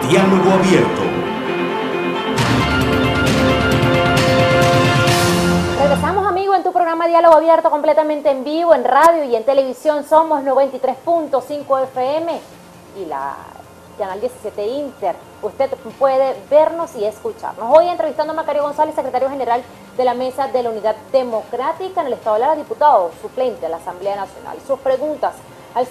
Diálogo Abierto. Regresamos, amigos, en tu programa Diálogo Abierto, completamente en vivo, en radio y en televisión. Somos 93.5 FM y la Canal 17 Inter. Usted puede vernos y escucharnos. Hoy entrevistando a Macario González, secretario general de la Mesa de la Unidad Democrática en el Estado Lara, diputado suplente de la Asamblea Nacional. Sus preguntas al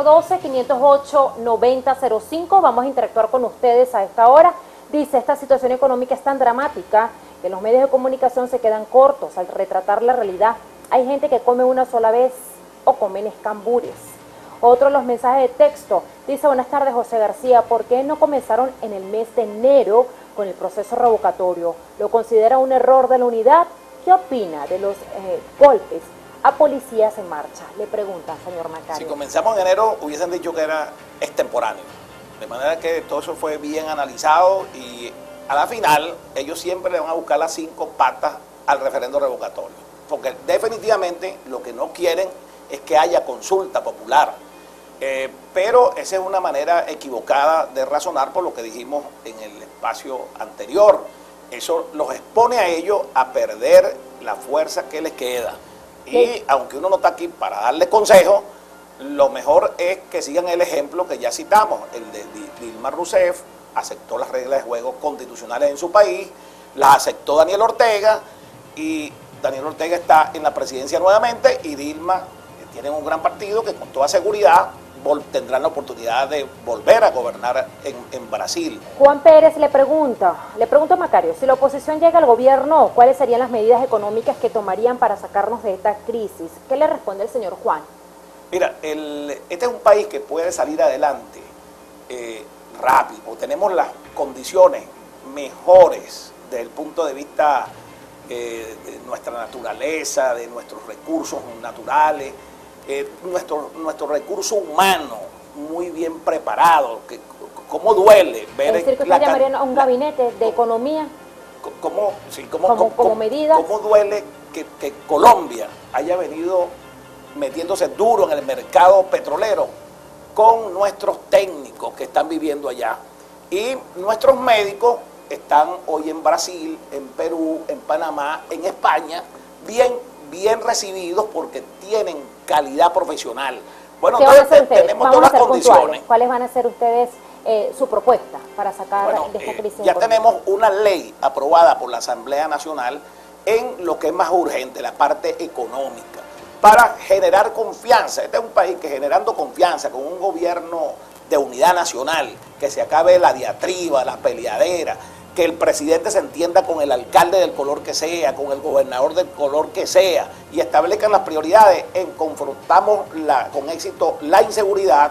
0412-508-9005. Vamos a interactuar con ustedes a esta hora. Dice, esta situación económica es tan dramática que los medios de comunicación se quedan cortos al retratar la realidad. Hay gente que come una sola vez o comen escambures. Otro de los mensajes de texto dice, buenas tardes José García, ¿por qué no comenzaron en el mes de enero con el proceso revocatorio? ¿Lo considera un error de la unidad? ¿Qué opina de los golpes a policías en marcha? Le pregunta, señor Macario. Si comenzamos en enero hubiesen dicho que era extemporáneo, de manera que todo eso fue bien analizado y a la final ellos siempre le van a buscar las 5 patas al referendo revocatorio, porque definitivamente lo que no quieren es que haya consulta popular, pero esa es una manera equivocada de razonar por lo que dijimos en el espacio anterior. Eso los expone a ellos a perder la fuerza que les queda. Y aunque uno no está aquí para darle consejos, lo mejor es que sigan el ejemplo que ya citamos, el de Dilma Rousseff. Aceptó las reglas de juego constitucionales en su país, las aceptó Daniel Ortega, y Daniel Ortega está en la presidencia nuevamente, y Dilma tiene un gran partido que con toda seguridad tendrán la oportunidad de volver a gobernar en Brasil. Juan Pérez le pregunta a Macario, si la oposición llega al gobierno, ¿cuáles serían las medidas económicas que tomarían para sacarnos de esta crisis? ¿Qué le responde el señor Juan? Mira, este es un país que puede salir adelante rápido. Tenemos las condiciones mejores desde el punto de vista de nuestra naturaleza, de nuestros recursos naturales, nuestro recurso humano muy bien preparado. ¿Cómo duele ver? Es decir, que usted llamaría a un gabinete de economía como medida. ¿Cómo duele que Colombia haya venido metiéndose duro en el mercado petrolero con nuestros técnicos que están viviendo allá? Y nuestros médicos están hoy en Brasil, en Perú, en Panamá, en España, bien recibidos porque tienen calidad profesional. Bueno, entonces tenemos todas las condiciones. ¿Cuáles van a ser ustedes su propuesta para sacar de esta crisis? Ya tenemos una ley aprobada por la Asamblea Nacional en lo que es más urgente, la parte económica, para generar confianza. Este es un país que, generando confianza con un gobierno de unidad nacional, que se acabe la diatriba, la peleadera, que el presidente se entienda con el alcalde del color que sea, con el gobernador del color que sea, y establezcan las prioridades confrontamos con éxito la inseguridad.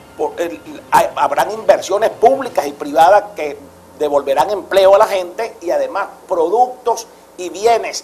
Habrán inversiones públicas y privadas que devolverán empleo a la gente, y además productos y bienes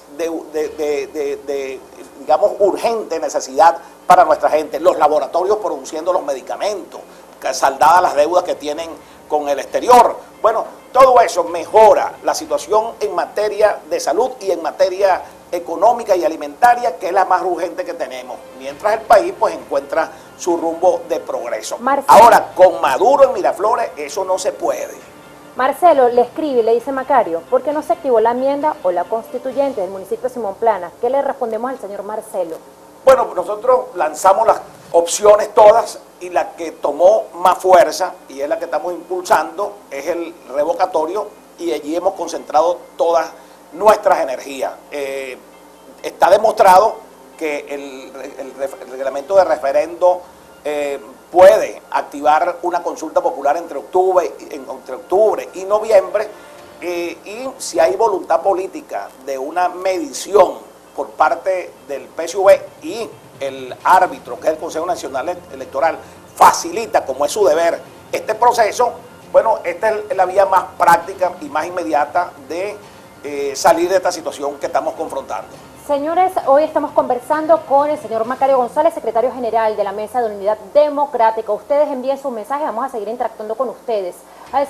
de digamos, urgente necesidad para nuestra gente. Los laboratorios produciendo los medicamentos, saldadas las deudas que tienen con el exterior. Bueno, todo eso mejora la situación en materia de salud y en materia económica y alimentaria, que es la más urgente que tenemos, mientras el país pues encuentra su rumbo de progreso. Ahora, con Maduro en Miraflores, eso no se puede. Marcelo le escribe y le dice, Macario, ¿por qué no se activó la enmienda o la constituyente del municipio de Simón Planas? ¿Qué le respondemos al señor Marcelo? Bueno, nosotros lanzamos las opciones todas, y la que tomó más fuerza y es la que estamos impulsando es el revocatorio, y allí hemos concentrado todas nuestras energías. Está demostrado que el reglamento de referendo puede activar una consulta popular entre octubre y noviembre, y si hay voluntad política de una medición por parte del PSV y el árbitro, que es el Consejo Nacional Electoral, facilita, como es su deber, este proceso, bueno, esta es la vía más práctica y más inmediata de salir de esta situación que estamos confrontando. Señores, hoy estamos conversando con el señor Macario González, secretario general de la Mesa de Unidad Democrática. Ustedes envíen sus mensajes, vamos a seguir interactuando con ustedes al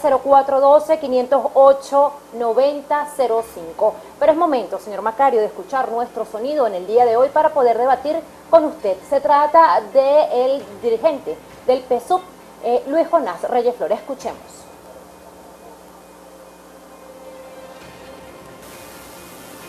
0412-508-9005. Pero es momento, señor Macario, de escuchar nuestro sonido en el día de hoy para poder debatir con usted. Se trata del dirigente del PSUV, Luis Jonás Reyes Flores. Escuchemos.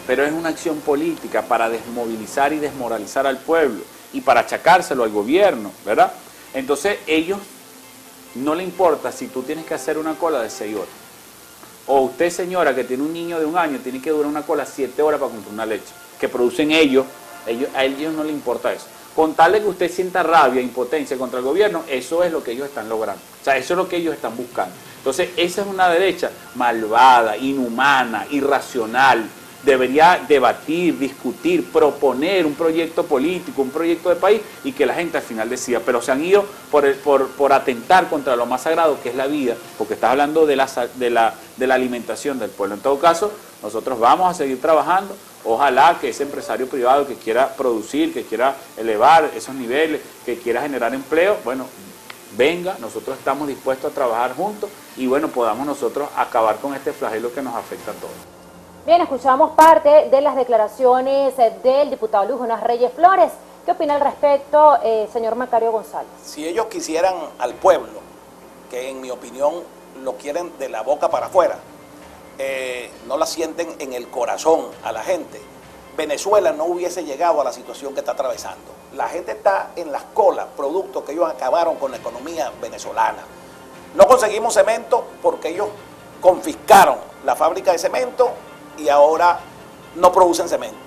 pero es una acción política para desmovilizar y desmoralizar al pueblo y para achacárselo al gobierno, ¿verdad? Entonces ellos no le importa si tú tienes que hacer una cola de 6 horas. O usted, señora, que tiene un niño de 1 año, tiene que durar una cola 7 horas para comprar una leche, que producen ellos, a ellos no les importa eso. Con tal de que usted sienta rabia, impotencia contra el gobierno, eso es lo que ellos están logrando. O sea, eso es lo que ellos están buscando. Entonces, esa es una derecha malvada, inhumana, irracional. Debería debatir, discutir, proponer un proyecto político, un proyecto de país y que la gente al final decida. Pero se han ido por atentar contra lo más sagrado, que es la vida, porque estás hablando de la alimentación del pueblo. En todo caso, nosotros vamos a seguir trabajando. Ojalá que ese empresario privado que quiera producir, que quiera elevar esos niveles, que quiera generar empleo, bueno, venga, nosotros estamos dispuestos a trabajar juntos y bueno, podamos nosotros acabar con este flagelo que nos afecta a todos. Bien, escuchamos parte de las declaraciones del diputado Luis Jonás Reyes Flores. ¿Qué opina al respecto, señor Macario González? Si ellos quisieran al pueblo, que en mi opinión lo quieren de la boca para afuera, no la sienten en el corazón a la gente, Venezuela no hubiese llegado a la situación que está atravesando. La gente está en las colas, producto que ellos acabaron con la economía venezolana. No conseguimos cemento porque ellos confiscaron la fábrica de cemento y ahora no producen cemento.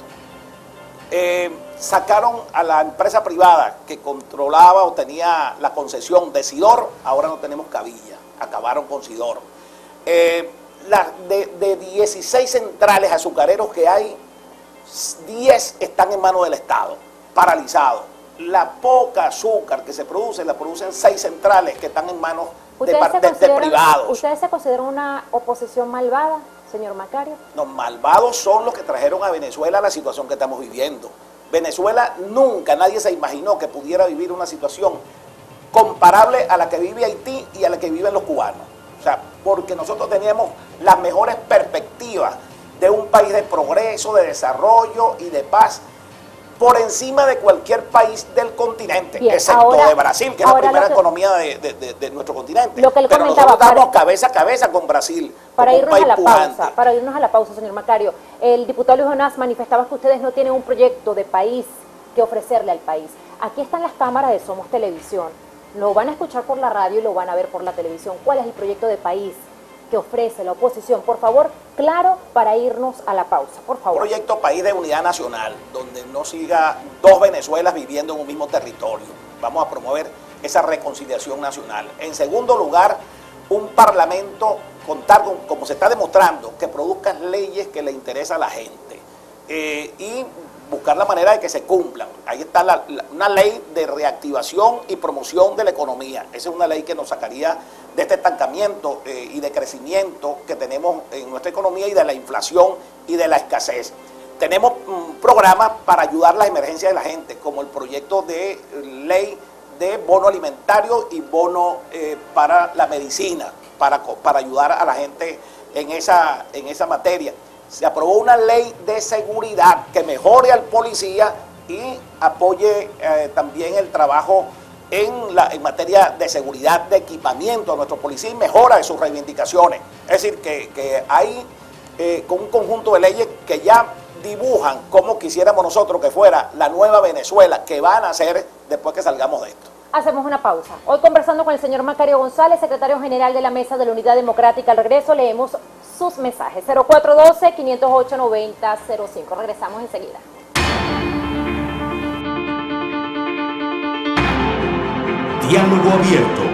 Sacaron a la empresa privada que controlaba o tenía la concesión de Sidor, ahora no tenemos Cabilla, acabaron con Sidor. De 16 centrales azucareros que hay, 10 están en manos del Estado, paralizados. La poca azúcar que se produce, la producen 6 centrales que están en manos de privados. ¿Ustedes se consideran una oposición malvada, señor Macario? Los malvados son los que trajeron a Venezuela a la situación que estamos viviendo. Venezuela nunca, nadie se imaginó que pudiera vivir una situación comparable a la que vive Haití y a la que viven los cubanos. O sea, porque nosotros teníamos las mejores perspectivas de un país de progreso, de desarrollo y de paz por encima de cualquier país del continente, bien, excepto ahora, de Brasil, que es la primera economía de nuestro continente. Lo que él pero comentaba, nosotros estamos cabeza a cabeza con Brasil. Para irnos a la pausa, señor Macario, el diputado Luis Jonás manifestaba que ustedes no tienen un proyecto de país que ofrecerle al país. Aquí están las cámaras de Somos Televisión. Lo van a escuchar por la radio y lo van a ver por la televisión. ¿Cuál es el proyecto de país que ofrece la oposición? Por favor, claro, para irnos a la pausa, por favor. Proyecto país de unidad nacional, donde no siga 2 Venezuelas viviendo en un mismo territorio. Vamos a promover esa reconciliación nacional. En segundo lugar, un parlamento, contar con, como se está demostrando, que produzca leyes que le interesan a la gente y buscar la manera de que se cumplan. Ahí está una ley de reactivación y promoción de la economía. Esa es una ley que nos sacaría de este estancamiento y de crecimiento que tenemos en nuestra economía y de la inflación y de la escasez. Tenemos programas para ayudar a las emergencias de la gente, como el proyecto de ley de bono alimentario y bono para la medicina, para ayudar a la gente en esa materia. Se aprobó una ley de seguridad que mejore al policía y apoye también el trabajo en materia de seguridad, de equipamiento a nuestro policía y mejora de sus reivindicaciones. Es decir, que hay con un conjunto de leyes que ya dibujan cómo quisiéramos nosotros que fuera la nueva Venezuela que van a hacer después que salgamos de esto. Hacemos una pausa. Hoy conversando con el señor Macario González, secretario general de la Mesa de la Unidad Democrática. Al regreso leemos sus mensajes. 0412-508-9005. Regresamos enseguida. Diálogo abierto.